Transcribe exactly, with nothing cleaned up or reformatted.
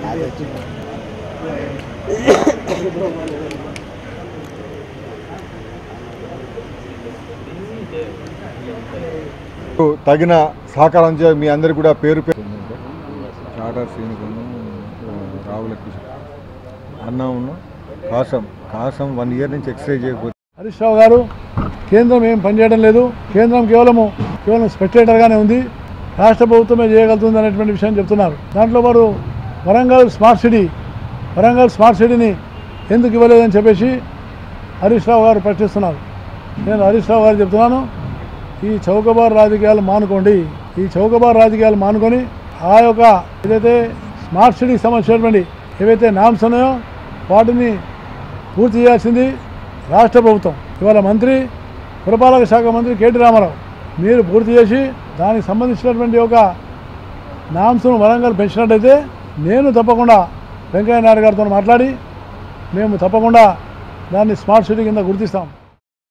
తగిన సహకారం చే మీ అందరికీ కూడా పేరు పేరు చాటర్ సీనికను రావుల కిషోర్ అన్న ఉన్న కాసం కాసం వన్ ఇయర్ నుంచి ఎక్సర్సైజ్ చేయకపోతే హరీష్ రావు గారు కేంద్రం ఏం పనిచేయడం లేదు, కేంద్రం కేవలము కేవలం స్పెక్టేటర్గానే ఉంది, రాష్ట్ర ప్రభుత్వమే చేయగలుగుతుంది అనేటువంటి విషయం చెప్తున్నారు. దాంట్లో వారు Warangal smart city Warangal smart సిటీని ఎందుకు ఇవ్వలేదని చెప్పేసి హరీష్ రావు గారు ప్రశ్నిస్తున్నారు. నేను హరీష్ రావు గారు చెప్తున్నాను, ఈ చౌకబారు రాజకీయాలు మానుకోండి. ఈ చౌకబారు రాజకీయాలు మానుకొని ఆ యొక్క ఏదైతే స్మార్ట్ సిటీకి సంబంధించినటువంటి ఏవైతే నామ్స్ ఉన్నాయో వాటిని పూర్తి చేయాల్సింది రాష్ట్ర ప్రభుత్వం. ఇవాళ మంత్రి పురపాలక శాఖ మంత్రి కేటీ రామారావు మీరు పూర్తి చేసి దానికి సంబంధించినటువంటి ఒక నామ్స్ను వరంగల్ పెంచినట్టయితే నేను తప్పకుండా వెంకయ్య నాయుడు గారితో మాట్లాడి మేము తప్పకుండా దాన్ని స్మార్ట్ సిటీ కింద గుర్తిస్తాం.